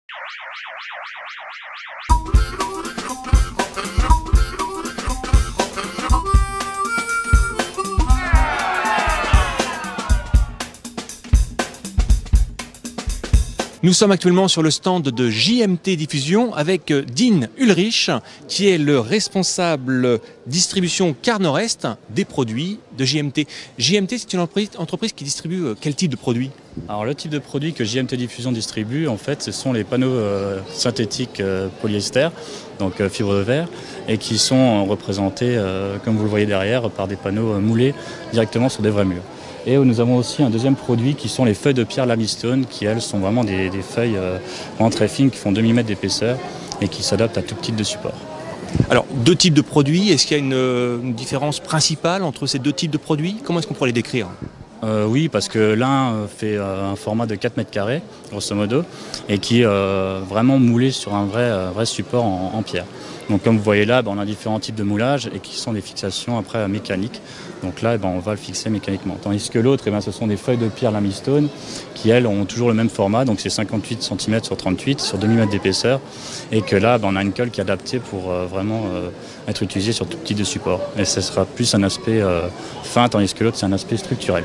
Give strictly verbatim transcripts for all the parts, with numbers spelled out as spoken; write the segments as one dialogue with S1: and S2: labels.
S1: Nous sommes actuellement sur le stand de J M T Diffusion avec Dean Ulrich, qui est le responsable distribution Car Nord-Est des produits de J M T. J M T, c'est une entreprise qui distribue quel type de produits?
S2: Alors le type de produit que J M T Diffusion distribue, en fait, ce sont les panneaux euh, synthétiques euh, polyester, donc euh, fibre de verre, et qui sont représentés, euh, comme vous le voyez derrière, par des panneaux euh, moulés directement sur des vrais murs. Et nous avons aussi un deuxième produit qui sont les feuilles de pierre lamistone, qui elles sont vraiment des, des feuilles euh, vraiment très fines, qui font deux millimètres d'épaisseur et qui s'adaptent à tout type de support.
S1: Alors, deux types de produits, est-ce qu'il y a une, une différence principale entre ces deux types de produits? Comment est-ce qu'on pourrait les décrire?
S2: Euh, oui, parce que l'un fait euh, un format de quatre mètres carrés, grosso modo, et qui est euh, vraiment moulé sur un vrai, euh, vrai support en, en pierre. Donc comme vous voyez là, ben, on a différents types de moulages et qui sont des fixations après mécaniques. Donc là, ben, on va le fixer mécaniquement. Tandis que l'autre, eh ben, ce sont des feuilles de pierre lamistone qui, elles, ont toujours le même format. Donc c'est cinquante-huit centimètres sur trente-huit, sur deux millimètres d'épaisseur. Et que là, ben, on a une colle qui est adaptée pour euh, vraiment euh, être utilisée sur tout type de support. Et ce sera plus un aspect euh, fin, tandis que l'autre, c'est un aspect structurel.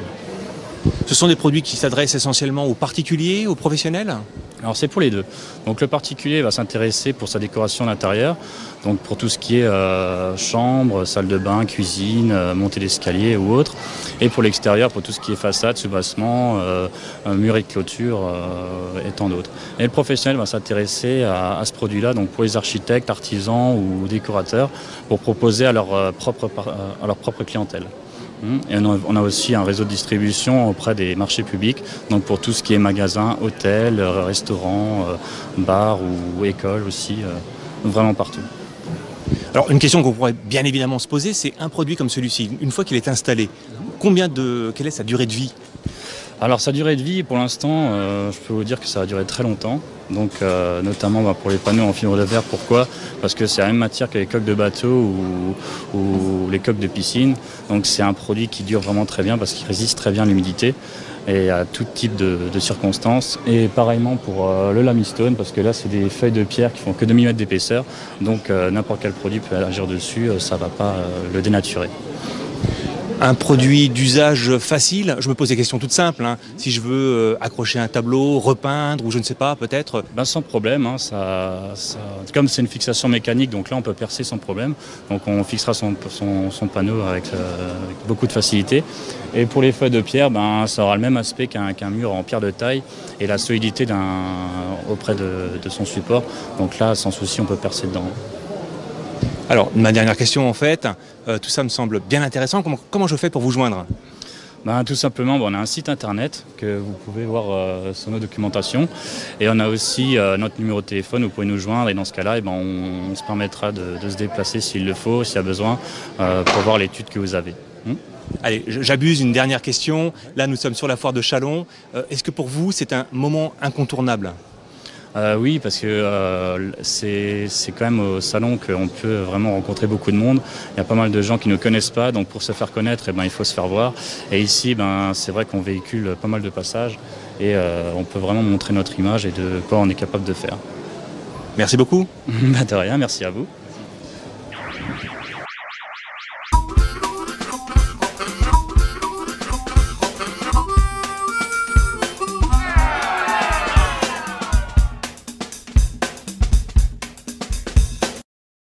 S1: Ce sont des produits qui s'adressent essentiellement aux particuliers, aux professionnels?
S2: Alors c'est pour les deux. Donc le particulier va s'intéresser pour sa décoration d'intérieur, donc pour tout ce qui est euh, chambre, salle de bain, cuisine, euh, montée d'escalier ou autre. Et pour l'extérieur, pour tout ce qui est façade, soubassement, euh, mur et clôture euh, et tant d'autres. Et le professionnel va s'intéresser à, à ce produit-là, donc pour les architectes, artisans ou décorateurs, pour proposer à leur, euh, propre, à leur propre clientèle. Et on a aussi un réseau de distribution auprès des marchés publics, donc pour tout ce qui est magasin, hôtel, restaurant, bar ou école aussi, vraiment partout.
S1: Alors une question qu'on pourrait bien évidemment se poser, c'est un produit comme celui-ci, une fois qu'il est installé, combien de, quelle est sa durée de vie?
S2: Alors sa durée de vie, pour l'instant, euh, je peux vous dire que ça va durer très longtemps. Donc euh, notamment bah, pour les panneaux en fibre de verre. Pourquoi? Parce que c'est la même matière que les coques de bateau ou, ou les coques de piscine. Donc c'est un produit qui dure vraiment très bien parce qu'il résiste très bien à l'humidité et à tout type de, de circonstances. Et pareillement pour euh, le lamistone, parce que là c'est des feuilles de pierre qui font que deux millimètres d'épaisseur. Donc euh, n'importe quel produit peut agir dessus, euh, ça ne va pas euh, le dénaturer.
S1: Un produit d'usage facile, je me pose des questions toutes simples, hein. Si je veux euh, accrocher un tableau, repeindre ou je ne sais pas, peut-être.
S2: Ben sans problème, hein, ça, ça, comme c'est une fixation mécanique, donc là on peut percer sans problème. Donc on fixera son, son, son panneau avec, euh, avec beaucoup de facilité. Et pour les feuilles de pierre, ben, ça aura le même aspect qu'un qu'un mur en pierre de taille et la solidité d'un, auprès de, de son support. Donc là, sans souci, on peut percer dedans.
S1: Alors, ma dernière question en fait, euh, tout ça me semble bien intéressant. Comment, comment je fais pour vous joindre?
S2: Ben, tout simplement, ben, on a un site internet que vous pouvez voir euh, sur nos documentations. Et on a aussi euh, notre numéro de téléphone, vous pouvez nous joindre. Et dans ce cas-là, eh ben, on, on se permettra de, de se déplacer s'il le faut, s'il y a besoin, euh, pour voir l'étude que vous avez. Hum
S1: Allez, j'abuse, une dernière question. Là, nous sommes sur la foire de Châlons. Euh, Est-ce que pour vous, c'est un moment incontournable?
S2: Euh, oui, parce que euh, c'est quand même au salon qu'on peut vraiment rencontrer beaucoup de monde. Il y a pas mal de gens qui ne connaissent pas, donc pour se faire connaître, eh ben, il faut se faire voir. Et ici, ben, c'est vrai qu'on véhicule pas mal de passages et euh, on peut vraiment montrer notre image et de quoi on est capable de faire.
S1: Merci beaucoup.
S2: De rien, merci à vous.